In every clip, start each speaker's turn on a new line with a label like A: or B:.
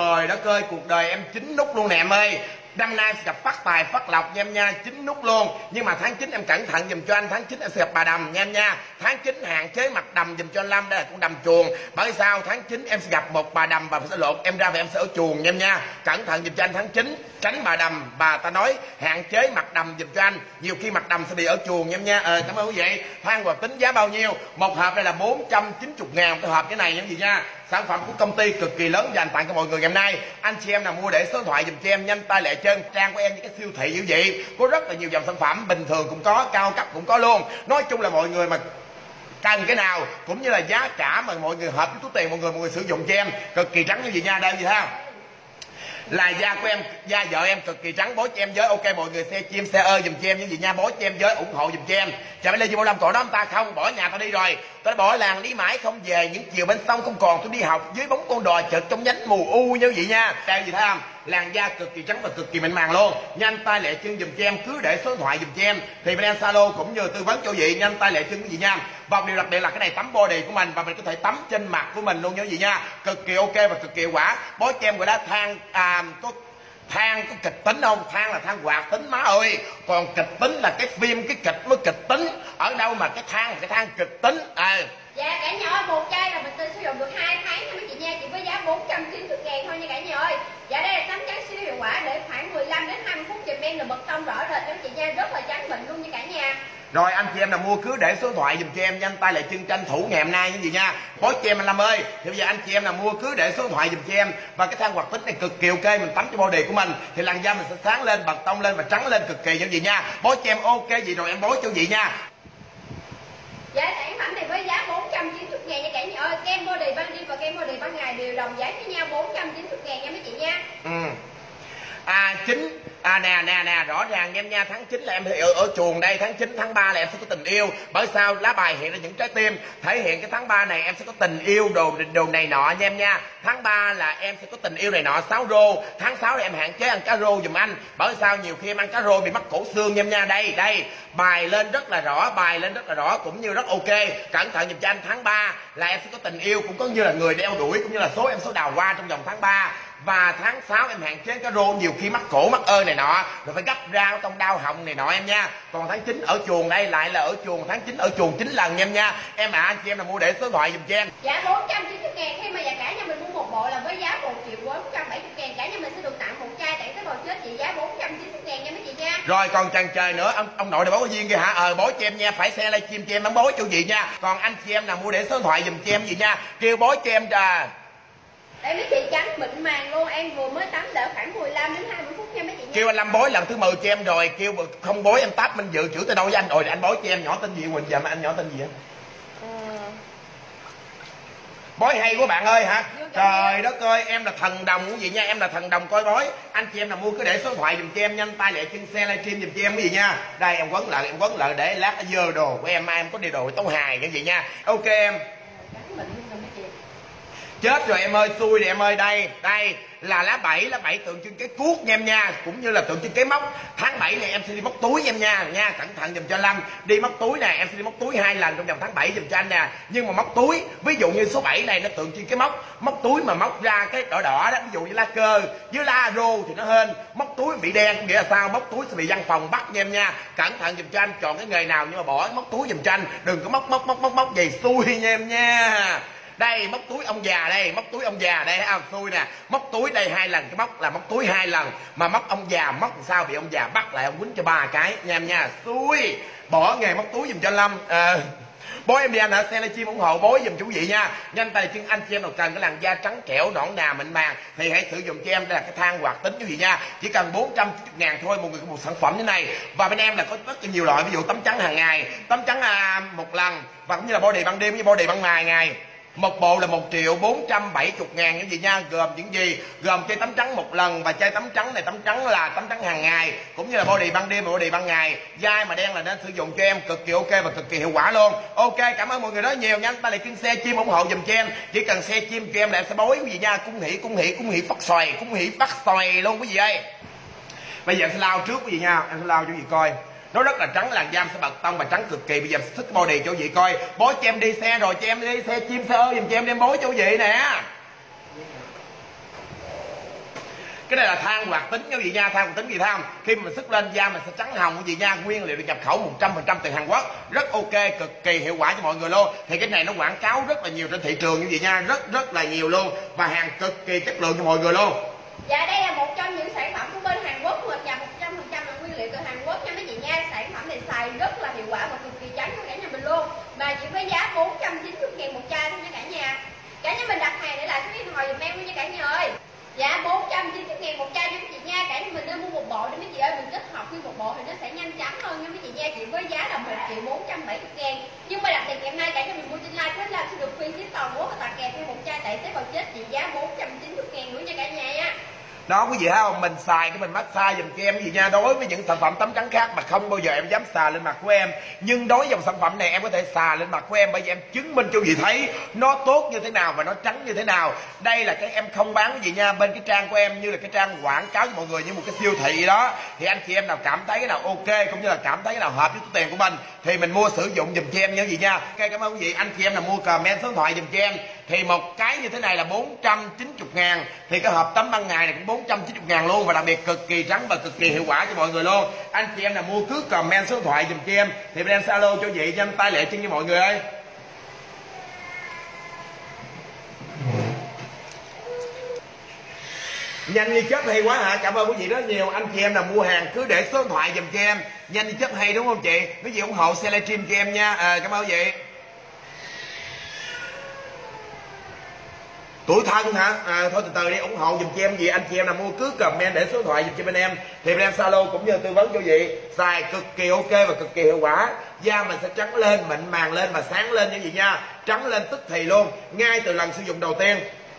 A: Trời đất ơi, cuộc đời em 9 nút luôn nè em ơi. Năm nay em sẽ gặp phát tài phát lộc nha em nha, 9 nút luôn. Nhưng mà tháng 9 em cẩn thận dùm cho anh, tháng 9 em sẽ gặp bà đầm nha em nha. Tháng 9 hạn chế mặt đầm dùm cho anh Lâm, đây là con đầm chuồng. Bởi sao tháng 9 em sẽ gặp một bà đầm, bà sẽ lột em ra và em sẽ ở chuồng nha em nha. Cẩn thận dùm cho anh tháng 9, tránh bà đầm. Bà ta nói hạn chế mặt đầm dùm cho anh, nhiều khi mặt đầm sẽ bị ở chuồng nha em nha. Cảm ơn quý vị. Than hoạt tính giá bao nhiêu? Một hộp đây là 490.000 cái hộp cái này nha quý vị nha. Sản phẩm của công ty cực kỳ lớn dành tặng cho mọi người ngày hôm nay. Anh chị em nào mua để số điện thoại dùm cho em, nhanh tay lẹ chân. Trang của em những cái siêu thị dữ vậy, có rất là nhiều dòng sản phẩm, bình thường cũng có, cao cấp cũng có luôn. Nói chung là mọi người mà cần cái nào cũng như là giá cả mà mọi người hợp với túi tiền mọi người sử dụng cho em cực kỳ trắng như vậy nha. Đây gì thấy không? Là da của em, da vợ em cực kỳ trắng, bó cho em với. Ok mọi người xe chim xe ơi dùm cho em những gì nha, bó cho em với, ủng hộ dùm cho em. Chả phải lên Chi Bảo Lâm cỏ đó ta không bỏ nhà tao đi rồi, tao bỏ làng đi mãi không về, những chiều bên sông không còn, tôi đi học dưới bóng con đò chợt trong nhánh mù u như vậy nha. Đây gì thấy không? Làn da cực kỳ trắng và cực kỳ mịn màng luôn. Nhanh tay lẹ chân dùm cho em, cứ để số điện thoại dùm cho em thì bên em Salo cũng như tư vấn cho vị. Nhanh tay lẹ chân cái gì nha. Và điều đặc biệt là cái này tắm body của mình và mình có thể tắm trên mặt của mình luôn như gì nha, cực kỳ ok và cực kỳ hiệu quả. Bó cho em gọi là than có than có kịch tính không? Than là than hoạt tính má ơi, còn kịch tính là cái phim cái kịch mới kịch tính. Ở đâu mà cái than là cái than kịch tính.
B: Dạ cả nhà ơi, một chai là mình tự sử dụng được 2 tháng nha mấy chị nha, chỉ với giá 490.000 thôi nha cả nhà ơi. Dạ đây là tắm trắng siêu hiệu quả, để khoảng 15 đến 20 phút chùm em là mật tông rõ rệt cho chị nha, rất là trắng mịn luôn nha cả nhà.
A: Rồi anh chị em nào mua cứ để số điện thoại dùm cho em, nhanh tay lại chân tranh thủ ngày hôm nay như gì nha. Bó cho em anh Lâm ơi. Thì bây giờ anh chị em nào mua cứ để số điện thoại dùm cho em. Và cái than hoạt tính này cực kỳ ok, mình tắm cho body của mình thì làn da mình sẽ sáng lên, bật tông lên và trắng lên cực kỳ như gì nha. Bó cho em ok gì rồi em bó cho vị nha.
B: Dạ sản phẩm này với giá 490.000 nha cả nhà ơi. Kem body ban đêm và kem body ban ngày đều đồng giá với nhau 490.000 nha mấy chị nha.
A: Nè rõ ràng em nha, tháng 9 là em ở chuồng đây, tháng 9 tháng 3 là em sẽ có tình yêu. Bởi sao? Lá bài hiện ra những trái tim thể hiện cái tháng 3 này em sẽ có tình yêu đồ này nọ nha em nha. Tháng 3 là em sẽ có tình yêu này nọ 6 rô. Tháng 6 là em hạn chế ăn cá rô giùm anh. Bởi sao? Nhiều khi em ăn cá rô bị mắc cổ xương nha em nha. Đây bài lên rất là rõ, cũng như rất ok. Cẩn thận giùm cho anh. Tháng 3 là em sẽ có tình yêu, cũng có như là người đeo đuổi, cũng như là số em số đào hoa trong vòng tháng 3. Và tháng 6 em hạn chế cá rô, nhiều khi mắc cổ mắc ơi này nọ rồi phải gấp rau trong đau họng này nọ em nha. Còn tháng 9 ở chuồng đây lại là ở chuồng, tháng 9 ở chuồng 9 lần nha em nha. Em anh chị em là mua để số điện thoại dùm cho em.
B: Dạ 490.000 khi mà giá cả nhà mình mua một bộ là với giá 1.470.000, cả nhà mình sẽ được tặng một chai tặng tới bầu chết trị giá 490.000 nha mấy chị nha.
A: Rồi còn chần chờ nữa, ông nội này bó viên kia hả? Bó cho em nha, phải xe livestream cho em bán bó cho gì nha. Còn anh chị em nào mua để số điện thoại dùm cho em gì nha, kêu bó cho em
B: Để mấy chị trắng mịn màng luôn, em vừa mới tắm đỡ khoảng 15 đến 20 phút nha mấy chị nha.
A: Kêu anh Lâm bói lần thứ 10 cho em rồi, kêu không bói em táp Minh Dự chửi tới đâu với anh rồi, anh bói cho em. Nhỏ tên gì Quỳnh, giờ mà anh nhỏ tên gì á? Bói hay quá bạn ơi hả? Trời đất ơi, em là thần đồng quý vị nha, em là thần đồng coi bói. Anh chị em nào mua cứ để số điện thoại dùm cho em, nhanh tay để chân xe livestream dùm cho em cái gì nha. Đây em quấn lại để lát ở dơ đồ của em, mai em có đi đồ tấu hài như vậy nha. Ok em. Chết rồi em ơi, xui rồi em ơi. Đây là lá 7 tượng trưng cái cuốc nha em nha, cũng như là tượng trưng cái móc. Tháng 7 này em sẽ đi móc túi em nha. Cẩn thận dùm cho Lâm. Đi móc túi nè, em sẽ đi móc túi 2 lần trong vòng tháng 7 dùm cho anh nè. Nhưng mà móc túi, ví dụ như số 7 này nó tượng trưng cái móc túi mà móc ra cái đỏ đó, ví dụ như lá cơ với lá rô thì nó hên. Móc túi bị đen nghĩa là sao? Móc túi sẽ bị văn phòng bắt nha em nha. Cẩn thận dùm cho anh, chọn cái nghề nào nhưng mà bỏ móc túi dùm cho anh, đừng có móc gì xui nha em nha. Đây móc túi ông già đây, móc túi ông già đây thấy không? Xui nè. Móc túi đây 2 lần, cái móc là móc túi 2 lần. Mà móc ông già móc làm sao bị ông già bắt lại ông quýnh cho 3 cái nha em nha. Xui. Bỏ nghề móc túi giùm cho Lâm. Bói em đi anh ở xe livestream ủng hộ bói giùm chú vị nha. Nhanh tay chân anh chị em nào cần cái làn da trắng trẻo nõn nà mịn màng thì hãy sử dụng cho em. Đây là cái than hoạt tính chú vị nha, chỉ cần 490.000 thôi một người có một sản phẩm như này. Và bên em là có rất là nhiều loại, ví dụ tắm trắng hàng ngày, tắm trắng một lần, và cũng như là body ban đêm với body ban ngày. Một bộ là 1.470.000 những gì nha. Gồm những gì? Gồm chai tắm trắng một lần và chai tắm trắng này, tắm trắng là tắm trắng hàng ngày, cũng như là body ban đêm và body ban ngày. Dai mà đen là nên sử dụng cho em, cực kỳ ok và cực kỳ hiệu quả luôn. Ok, cảm ơn mọi người rất nhiều nha. Ta lại kênh xe chim ủng hộ dùm cho em. Chỉ cần xe chim cho em là em sẽ bói quý vị nha. Cung hỷ phát xoài luôn quý vị ơi. Bây giờ em sẽ lao trước quý vị nha, em sẽ lao cho quý vị coi. Nó rất là trắng, làn da sẽ bật tông và trắng cực kỳ. Bây giờ sức body cho quý vị coi. Bói cho em đi xe rồi, cho em đi xe chim xe ơi dùm cho em đem bói cho quý vị nè. Cái này là than hoạt tính quý vị nha. Than hoạt tính gì thấy không? Khi mà mình sức lên da mình sẽ trắng hồng quý vị nha. Nguyên liệu được nhập khẩu 100% từ Hàn Quốc, rất ok, cực kỳ hiệu quả cho mọi người luôn. Thì cái này nó quảng cáo rất là nhiều trên thị trường quý vị nha, rất là nhiều luôn, và hàng cực kỳ chất lượng cho mọi người luôn.
B: Dạ đây là một trong những sản phẩm của bên Hàn Quốc, được nhập 100% là nguyên liệu từ Hàn Quốc nha mấy chị nha. Sản phẩm này xài rất là hiệu quả và cực kỳ trắng cho cả nhà mình luôn, mà chỉ với giá 490.000 một chai thôi nha cả nhà. Cả nhà mình đặt hàng để lại số điện thoại dùm em luôn nha cả nhà ơi. Dạ 490.000 một chai nha mấy chị nha. Cả nhà mình nên mua một bộ để mấy chị ơi, mình kết hợp nguyên một bộ thì nó sẽ nhanh chóng hơn nha mấy chị nha. Chỉ với giá là 1.470.000. Nhưng mà đặc biệt ngày hôm nay cả nhà mình mua trên live hết là sẽ được free ship toàn quốc và tặng kèm thêm một chai tẩy tế bào chết trị giá 490.000 nữa nha cả nhà nha.
A: Đó quý vị thấy không, mình xài cái mình massage dùm cho em gì nha. Đối với những sản phẩm tắm trắng khác mà không bao giờ em dám xài lên mặt của em, nhưng đối với dòng sản phẩm này em có thể xài lên mặt của em, bởi vì em chứng minh cho quý vị thấy nó tốt như thế nào và nó trắng như thế nào. Đây là cái em không bán quý vị nha, bên cái trang của em như là cái trang quảng cáo cho mọi người như một cái siêu thị đó. Thì anh chị em nào cảm thấy cái nào ok cũng như là cảm thấy cái nào hợp với túi tiền của mình thì mình mua sử dụng dùm cho em nha quý vị nha. Ok, cảm ơn quý vị. Anh chị em nào mua comment số điện thoại dùm cho em thì một cái như thế này là 490.000, thì cái hộp tắm ban ngày này cũng 490.000 luôn, và đặc biệt cực kỳ trắng và cực kỳ hiệu quả cho mọi người luôn. Anh chị em nào mua cứ comment số điện thoại dùm cho em thì bên em sẽ alo cho chị nhanh tay lẹ chân cho mọi người ơi. Nhanh như chớp hay quá hả? Cảm ơn quý vị rất nhiều. Anh chị em nào mua hàng cứ để số điện thoại dùm cho em. Nhanh như chớp hay đúng không chị? Quý vị ủng hộ xe livestream cho em nha. Cảm ơn quý vị. Tuổi thân hả? Thôi từ từ đi, ủng hộ dùm cho em gì. Anh chị em nào mua cứ comment để số điện thoại dùm cho bên em thì bên em Zalo cũng như tư vấn cho chị. Xài cực kỳ ok và cực kỳ hiệu quả. Da mình sẽ trắng lên, mịn màng lên và sáng lên như vậy nha. Trắng lên tức thì luôn, ngay từ lần sử dụng đầu tiên.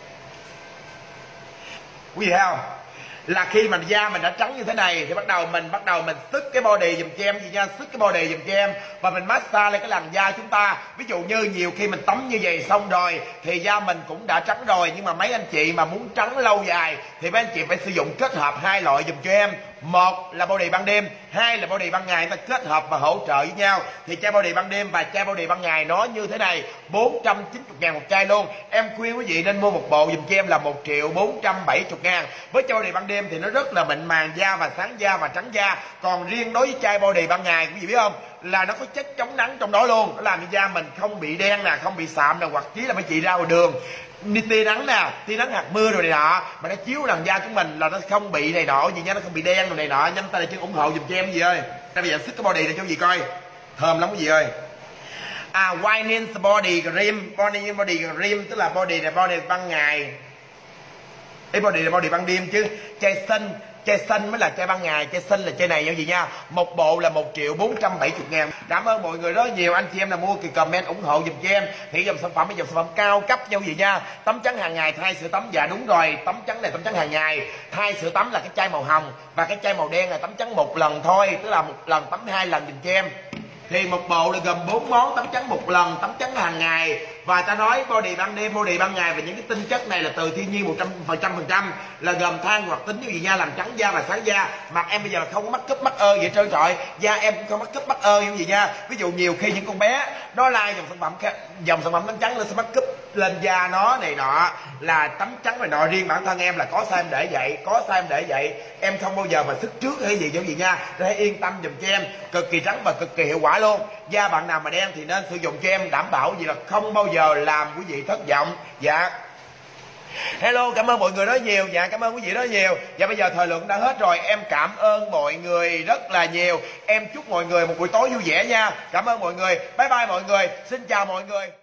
A: Quý vị thấy không? Là khi mà da mình đã trắng như thế này thì bắt đầu mình sức cái body dùm cho em gì nha, sức cái body dùm cho em và mình massage lên cái làn da chúng ta. Ví dụ như nhiều khi mình tắm như vậy xong rồi thì da mình cũng đã trắng rồi, nhưng mà mấy anh chị mà muốn trắng lâu dài thì mấy anh chị phải sử dụng kết hợp hai loại dùm cho em. Một là body ban đêm, hai là body ban ngày, ta kết hợp và hỗ trợ với nhau. Thì chai body ban đêm và chai body ban ngày nó như thế này, 490.000 một chai luôn. Em khuyên quý vị nên mua một bộ dùm cho em là 1.470.000. Với chai body ban đêm thì nó rất là mịn màng da và sáng da và trắng da. Còn riêng đối với chai body ban ngày quý vị biết không, là nó có chất chống nắng trong đó luôn, nó làm cho da mình không bị đen nè, không bị sạm nè, hoặc chí là mấy chị ra ngoài đường đi tia nắng nè, tia nắng hạt mưa rồi này nọ mà nó chiếu làn da của mình là nó không bị này nọ gì nha, nó không bị đen rồi này nọ. Nhanh tay là chân ủng hộ dùm cho em gì ơi. Bây giờ sức cái body này cho gì coi, thơm lắm quý vị ơi. Whitening body cream, body cream tức là body này body ban ngày, cái body là body ban đêm chứ. Chai xanh mới là chai ban ngày, chai xanh là chai này như gì nha. Một bộ là 1.470.000. Cảm ơn mọi người rất nhiều. Anh chị em nào mua thì comment ủng hộ dùm cho em. Thì dòng sản phẩm là dòng sản phẩm cao cấp như gì nha. Tắm trắng hàng ngày thay sữa tắm, dạ đúng rồi, tắm trắng này tắm trắng hàng ngày. Thay sữa tắm là cái chai màu hồng và cái chai màu đen là tắm trắng một lần thôi, tức là một lần tắm 2 lần dùm cho em. Thì một bộ là gồm 4 món tắm trắng một lần, tắm trắng hàng ngày. Và ta nói body ban đêm, body ban ngày, và những cái tinh chất này là từ thiên nhiên 100%, là gồm than hoạt tính như gì nha, làm trắng da và sáng da. Mặt em bây giờ không có mắc cúp mắc ơ vậy trơn trọi, da em cũng không mắc cúp mắc ơ như gì nha. Ví dụ nhiều khi những con bé nó like dòng sản phẩm tắm trắng nó sẽ mắc cúp lên da nó này nọ, là tắm trắng này nọ. Riêng bản thân em là có sai em để vậy, em không bao giờ mà sức trước hay gì giống gì nha. Nên hãy yên tâm dùm cho em, cực kỳ trắng và cực kỳ hiệu quả luôn. Da bạn nào mà đen thì nên sử dụng cho em, đảm bảo gì là không bao giờ làm quý vị thất vọng. Dạ hello, cảm ơn mọi người rất nhiều. Dạ cảm ơn quý vị rất nhiều. Dạ bây giờ thời lượng đã hết rồi, em cảm ơn mọi người rất là nhiều. Em chúc mọi người một buổi tối vui vẻ nha. Cảm ơn mọi người, bye bye mọi người, xin chào mọi người.